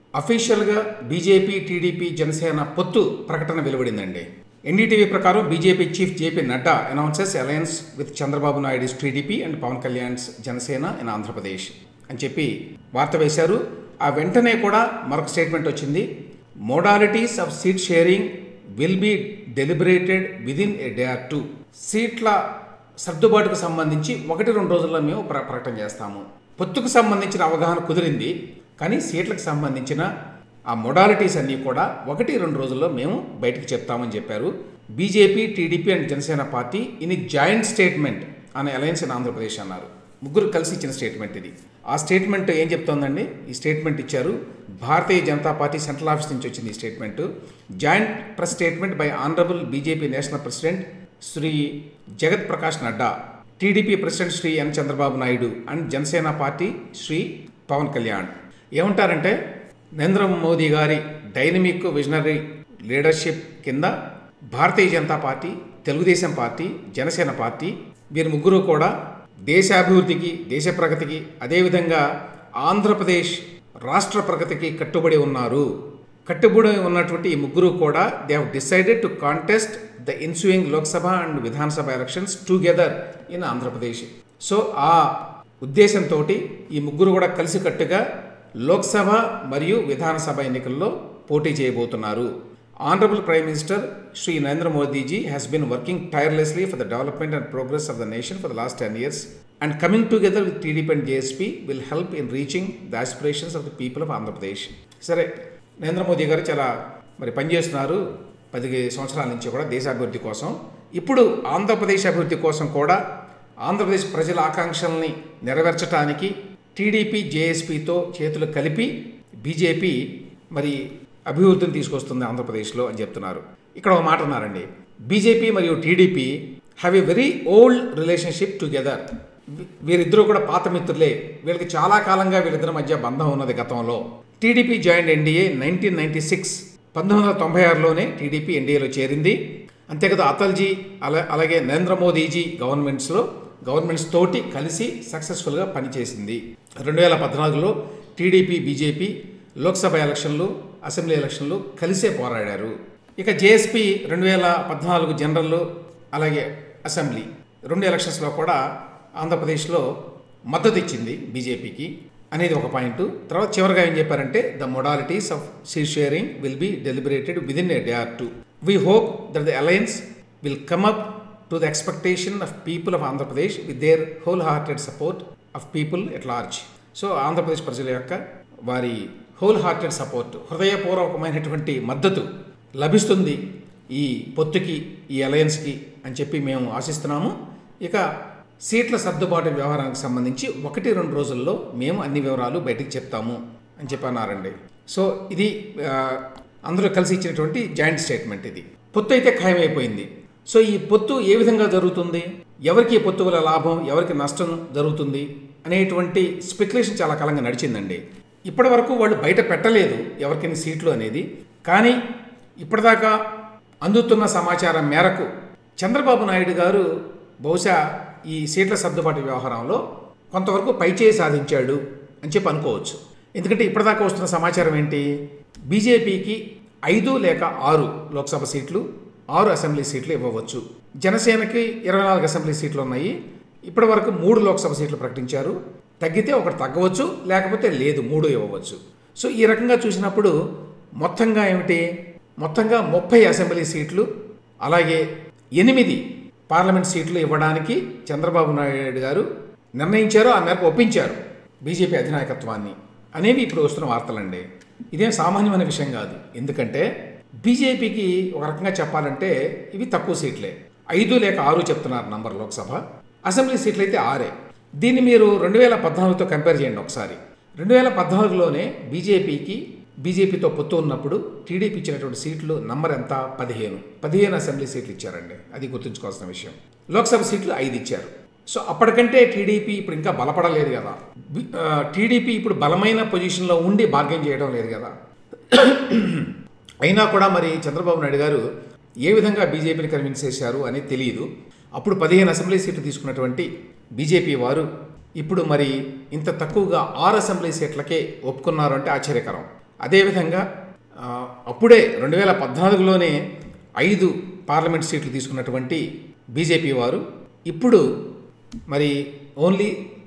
అఫీషియల్గా BJP, TDP, Janasena పొత్తు ప్రకటన వెలువడిందండి. ఎన్డీటీవీ ప్రకారం BJP chief JP Nadda announces alliance with Chandrababu Naidu's TDP and Pawan Kalyan's Janasena in Andhra Pradesh అని చెప్పి వార్త వేశారు. ఆ వెంటనే కూడా మరొక స్టేట్మెంట్ వచ్చింది. Modalities of seat sharing will be deliberated within a day or two. సీట్ల సర్దుబాటుకు సంబంధించి 1-2 రోజుల్లో మేము ప్రకటన చేస్తాము. పొత్తుకు సంబంధించిన అవగాహన కుదిరింది, కానీ సీట్లకు సంబంధించిన ఆ మోడాలిటీస్ అన్నీ కూడా 1-2 రోజుల్లో మేము బయటకు చెప్తామని చెప్పారు. BJP, TDP and Janasena party in joint statement అనే అలయన్స్ ఇన్ ఆంధ్రప్రదేశ్ అన్నారు. ముగ్గురు కలిసి ఇచ్చిన స్టేట్మెంట్ ఇది. ఆ స్టేట్మెంట్ ఏం చెప్తోందండి? ఈ స్టేట్మెంట్ ఇచ్చారు Bharatiya Janata party central office నుంచి వచ్చింది ఈ statement. Joint press statement by honourable BJP national president Shri Jagat Prakash Nadda, TDP president Shri N Chandrababu Naidu and Janasena party Shri Pawan Kalyan. ఏమంటారంటే, నరేంద్ర మోదీ గారి డైనమిక్ విజనరీ లీడర్షిప్ కింద Bharatiya Janata party, Telugu Desam party, Janasena party వీరు ముగ్గురు కూడా దేశాభివృద్ధికి, దేశ ప్రగతికి, అదేవిధంగా ఆంధ్రప్రదేశ్ రాష్ట్ర ప్రగతికి కట్టుబడి ఉన్నారు. కట్టుబడి ఉన్నటువంటి ఈ ముగ్గురు కూడా they have decided to contest the ensuing Lok Sabha and Vidhan Sabha elections together in Andhra Pradesh. So ఆ ఉద్దేశంతో ఈ ముగ్గురు కూడా కలిసికట్టుగా లోక్సభ మరియు విధానసభ ఎన్నికల్లో పోటీ చేయబోతున్నారు. Honourable prime minister Shri Narendra Modiji has been working tirelessly for the development and progress of the nation for the last 10 years and coming together with TDP and JSP will help in reaching the aspirations of the people of Andhra Pradesh. సరే, నరేంద్ర మోదీ గారు చాలా పనిచేస్తున్నారు 10 సంవత్సరాల నుంచి కూడా దేశాభివృద్ధి కోసం. ఇప్పుడు ఆంధ్రప్రదేశ్ అభివృద్ధి కోసం కూడా ఆంధ్రప్రదేశ్ ప్రజల ఆకాంక్షల్ని నెరవేర్చడానికి టీడీపీ, జేఎస్పీతో చేతులు కలిపి బీజేపీ అభివృద్ధిని తీసుకొస్తుంది ఆంధ్రప్రదేశ్లో అని చెప్తున్నారు. ఇక్కడ ఒక మాట అన్నారండి, బీజేపీ మరియు TDP have a very old relationship together. వీరిద్దరూ కూడా పాత మిత్రులే. వీళ్ళకి చాలా కాలంగా వీళ్ళిద్దరి మధ్య బంధం ఉన్నది గతంలో. టీడీపీ జాయిన్ ఎన్డీఏ 1996, 1996లోనే టీడీపీ ఎన్డీఏలో చేరింది. అంతేకాదు అటల్జీ అలాగే నరేంద్ర మోదీజీ గవర్నమెంట్స్ తోటి కలిసి సక్సెస్ఫుల్గా పనిచేసింది. 2014లో టీడీపీ, బీజేపీ లోక్సభ ఎలక్షన్లు, అసెంబ్లీ ఎలక్షన్లు కలిసే పోరాడారు. ఇక జేఎస్పీ 2014 జనరల్ అలాగే అసెంబ్లీ 2 ఎలక్షన్స్లో కూడా ఆంధ్రప్రదేశ్లో మద్దతు ఇచ్చింది బీజేపీకి అనేది ఒక పాయింట్. తర్వాత చివరిగా ఏం చెప్పారంటే, the modalities of seat sharing will be deliberated within a day or two. We hope that the alliance will come up to the expectation of people of Andhra Pradesh with their whole hearted support of people at large. So Andhra Pradesh ప్రజల యొక్క వారి whole hearted support, హృదయపూర్వకమైనటువంటి మద్దతు లభిస్తుంది ఈ పొత్తుకి, ఈ అలయన్స్కి అని చెప్పి మేము ఆశిస్తున్నాము. ఇక సీట్ల సర్దుబాటు వ్యవహారానికి సంబంధించి 1-2 రోజుల్లో మేము అన్ని వివరాలు బయటికి చెప్తాము అని చెప్పి అన్నారండి. సో ఇది అందరూ కలిసి ఇచ్చినటువంటి జాయింట్ స్టేట్మెంట్. ఇది పొత్తు అయితే ఖాయమైపోయింది. సో ఈ పొత్తు ఏ విధంగా జరుగుతుంది, ఎవరికి ఈ పొత్తు వల్ల లాభం, ఎవరికి నష్టం జరుగుతుంది అనేటువంటి స్పెక్యులేషన్ చాలా కాలంగా నడిచిందండి. ఇప్పటి వరకు వాళ్ళు బయట పెట్టలేదు ఎవరికైనా సీట్లు అనేది. కానీ ఇప్పటిదాకా అందుతున్న సమాచారం మేరకు చంద్రబాబు నాయుడు గారు బహుశా ఈ సీట్ల సర్దుబాటు వ్యవహారంలో కొంతవరకు పైచేయి సాధించాడు అని చెప్పి అనుకోవచ్చు. ఎందుకంటే ఇప్పటిదాకా వస్తున్న సమాచారం ఏంటి, బీజేపీకి 5 లేక 6 లోక్సభ సీట్లు, 6 అసెంబ్లీ సీట్లు ఇవ్వవచ్చు. జనసేనకి 24 అసెంబ్లీ సీట్లు ఉన్నాయి. ఇప్పటి వరకు 3 లోక్సభ సీట్లు ప్రకటించారు. తగ్గితే ఒకటి తగ్గవచ్చు, లేకపోతే లేదు 3 ఇవ్వవచ్చు. సో ఈ రకంగా చూసినప్పుడు మొత్తంగా ఏమిటి, మొత్తంగా 30 అసెంబ్లీ సీట్లు అలాగే 8 పార్లమెంట్ సీట్లు ఇవ్వడానికి చంద్రబాబు నాయుడు గారు నిర్ణయించారు. ఆ మేరకు ఒప్పించారు బీజేపీ అధినాయకత్వాన్ని అనేవి ఇప్పుడు వస్తున్న వార్తలండి. ఇదేం సామాన్యమైన విషయం కాదు. ఎందుకంటే బీజేపీకి ఒక రకంగా చెప్పాలంటే ఇవి తక్కువ సీట్లే. 5 లేక 6 చెప్తున్నారు నంబర్ లోక్సభ. అసెంబ్లీ సీట్లు అయితే 6. దీన్ని మీరు 2014తో కంపేర్ చేయండి ఒకసారి. 2014లోనే బీజేపీతో పొత్తు ఉన్నప్పుడు టీడీపీ ఇచ్చినటువంటి సీట్లు నంబర్ ఎంత, 15 అసెంబ్లీ సీట్లు ఇచ్చారండి. అది గుర్తుంచుకోవాల్సిన విషయం. లోక్సభ సీట్లు 5 ఇచ్చారు. సో అప్పటికంటే టీడీపీ ఇప్పుడు ఇంకా బలపడలేదు కదా. టీడీపీ ఇప్పుడు బలమైన పొజిషన్లో ఉండి బార్గెన్ చేయడం లేదు కదా. అయినా కూడా మరి చంద్రబాబు నాయుడు గారు ఏ విధంగా బీజేపీని కన్విన్స్ చేశారు అనేది తెలియదు. అప్పుడు 15 అసెంబ్లీ సీట్లు తీసుకున్నటువంటి బీజేపీ వారు ఇప్పుడు మరి ఇంత తక్కువగా 6 అసెంబ్లీ సీట్లకే ఒప్పుకున్నారు అంటే ఆశ్చర్యకరం. అదేవిధంగా అప్పుడే 2014లోనే 5 పార్లమెంట్ సీట్లు తీసుకున్నటువంటి బీజేపీ వారు ఇప్పుడు మరి ఓన్లీ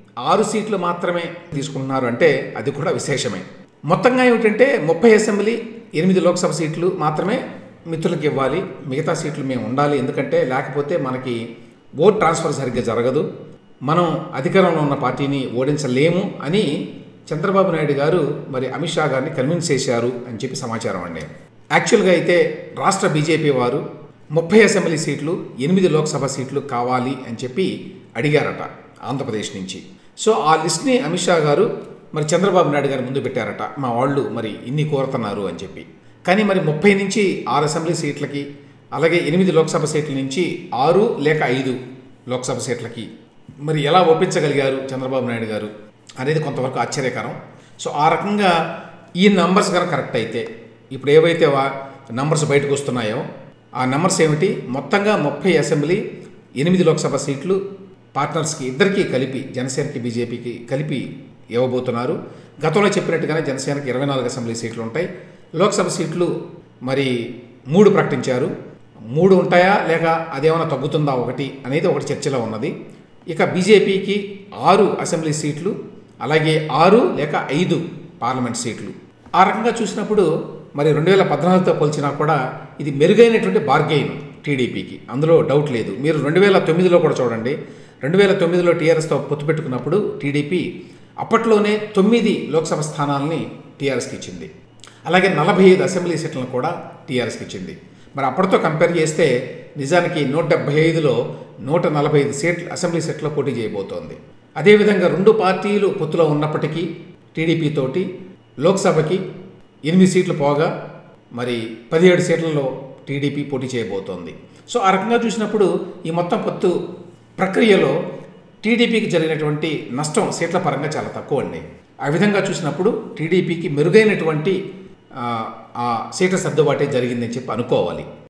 6 సీట్లు మాత్రమే తీసుకుంటున్నారు అంటే అది కూడా విశేషమే. మొత్తంగా ఏమిటంటే 30 అసెంబ్లీ 8 లోక్సభ సీట్లు మాత్రమే మిత్రులకు ఇవ్వాలి, మిగతా సీట్లు మేము ఉండాలి, ఎందుకంటే లేకపోతే మనకి ఓట్ ట్రాన్స్ఫర్ సరిగ్గా జరగదు, మనం అధికారంలో ఉన్న పార్టీని ఓడించలేము అని చంద్రబాబు నాయుడు గారు మరి అమిత్ షా గారిని కన్విన్స్ చేశారు అని చెప్పి సమాచారం అండి. యాక్చువల్గా అయితే రాష్ట్ర బీజేపీ వారు 30 అసెంబ్లీ సీట్లు 8 లోక్సభ సీట్లు కావాలి అని చెప్పి అడిగారట ఆంధ్రప్రదేశ్ నుంచి. సో ఆ లిస్ట్ని అమిత్ షా గారు మరి చంద్రబాబు నాయుడు గారు ముందు పెట్టారట, మా వాళ్ళు మరి ఇన్ని కోరుతున్నారు అని చెప్పి. కానీ మరి 30 నుంచి 6 అసెంబ్లీ సీట్లకి, అలాగే 8 లోక్సభ సీట్ల నుంచి 6 లేక 5 లోక్సభ సీట్లకి మరి ఎలా ఒప్పించగలిగారు చంద్రబాబు నాయుడు గారు అనేది కొంతవరకు ఆశ్చర్యకరం. సో ఆ రకంగా ఈ నంబర్స్ కనుక కరెక్ట్ అయితే, ఇప్పుడు ఏవైతే నంబర్స్ బయటకు వస్తున్నాయో ఆ నంబర్స్ ఏమిటి, మొత్తంగా 30 అసెంబ్లీ 8 లోక్సభ సీట్లు పార్ట్నర్స్కి ఇద్దరికీ కలిపి, జనసేనకి బీజేపీకి కలిపి ఇవ్వబోతున్నారు. గతంలో చెప్పినట్టుగానే జనసేనకి 24 అసెంబ్లీ సీట్లు ఉంటాయి. లోక్సభ సీట్లు మరి 3 ప్రకటించారు. 3 ఉంటాయా లేక అదేమైనా తగ్గుతుందా ఒకటి అనేది ఒకటి చర్చలో ఉన్నది. ఇక బీజేపీకి 6 అసెంబ్లీ సీట్లు, అలాగే 6 లేక 5 పార్లమెంట్ సీట్లు. ఆ రకంగా చూసినప్పుడు మరి 2014తో పోల్చినా కూడా ఇది మెరుగైనటువంటి బార్గెయిన్ టీడీపీకి, అందులో డౌట్ లేదు. మీరు 2009లో కూడా చూడండి, 2009లో టీఆర్ఎస్తో పొత్తు పెట్టుకున్నప్పుడు టీడీపీ అప్పట్లోనే 9 లోక్సభ స్థానాలని టీఆర్ఎస్కి ఇచ్చింది, అలాగే 45 అసెంబ్లీ సీట్లను కూడా టీఆర్ఎస్కి ఇచ్చింది. మరి అప్పటితో కంపేర్ చేస్తే నిజానికి 175లో 145 సీట్లు అసెంబ్లీ సీట్లో పోటీ చేయబోతోంది. అదేవిధంగా 2 పార్టీలు పొత్తులో ఉన్నప్పటికీ టీడీపీ తోటి లోక్సభకి 8 సీట్లు పోగా మరి 17 సీట్లలో టీడీపీ పోటీ చేయబోతోంది. సో ఆ రకంగా చూసినప్పుడు ఈ మొత్తం పొత్తు ప్రక్రియలో టీడీపీకి జరిగినటువంటి నష్టం సీట్ల పరంగా చాలా తక్కువ అండి. ఆ విధంగా చూసినప్పుడు టీడీపీకి మెరుగైనటువంటి సీట్ల సర్దుబాటే జరిగిందని చెప్పి అనుకోవాలి.